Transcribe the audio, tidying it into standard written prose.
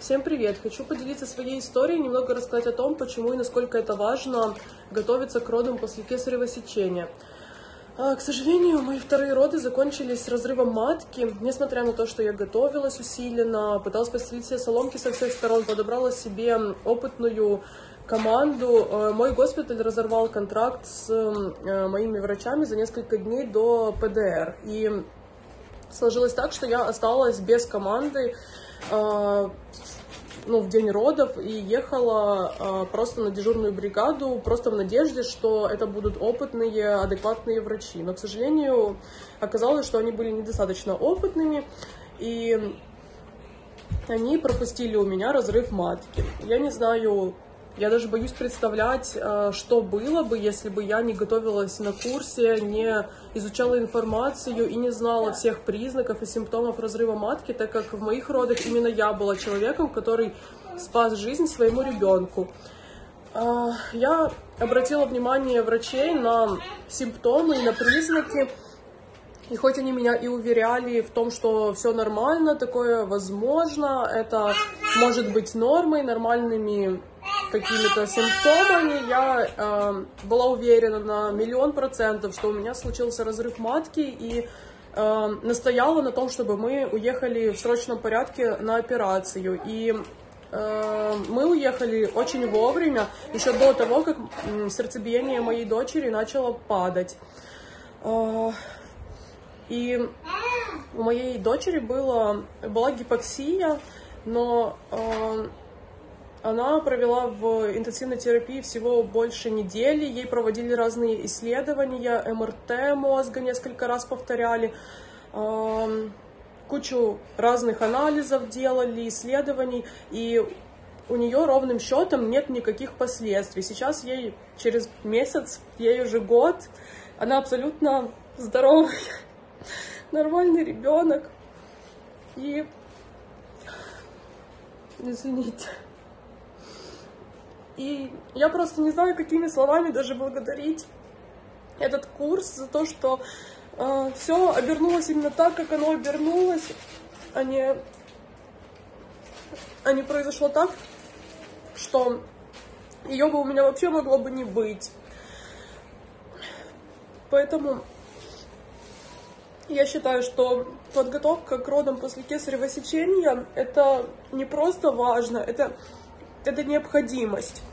Всем привет! Хочу поделиться своей историей, немного рассказать о том, почему и насколько это важно готовиться к родам после кесарево сечения. К сожалению, мои вторые роды закончились разрывом матки. Несмотря на то, что я готовилась усиленно, пыталась постелить себе соломки со всех сторон, подобрала себе опытную команду, мой госпиталь разорвал контракт с моими врачами за несколько дней до ПДР. И сложилось так, что я осталась без команды в день родов и ехала просто на дежурную бригаду, просто в надежде, что это будут опытные, адекватные врачи. Но, к сожалению, оказалось, что они были недостаточно опытными, и они пропустили у меня разрыв матки. Я не знаю, я даже боюсь представлять, что было бы, если бы я не готовилась на курсе, не изучала информацию и не знала всех признаков и симптомов разрыва матки, так как в моих родах именно я была человеком, который спас жизнь своему ребенку. Я обратила внимание врачей на симптомы и на признаки, и хоть они меня и уверяли в том, что все нормально, такое возможно, это может быть нормой, нормальными какими-то симптомами, я была уверена на 1000000%, что у меня случился разрыв матки, и настояла на том, чтобы мы уехали в срочном порядке на операцию. И мы уехали очень вовремя, еще до того, как сердцебиение моей дочери начало падать. И у моей дочери была гипоксия, но она провела в интенсивной терапии всего больше недели, ей проводили разные исследования, МРТ мозга несколько раз повторяли, кучу разных анализов делали, исследований, и у нее ровным счетом нет никаких последствий. Сейчас ей через месяц, ей уже год, она абсолютно здоровая, нормальный ребенок, и извините. И я просто не знаю, какими словами даже благодарить этот курс за то, что все обернулось именно так, как оно обернулось, а не произошло так, что ее бы у меня вообще могло бы не быть. Поэтому я считаю, что подготовка к родам после кесарево сечения — это не просто важно, это необходимость.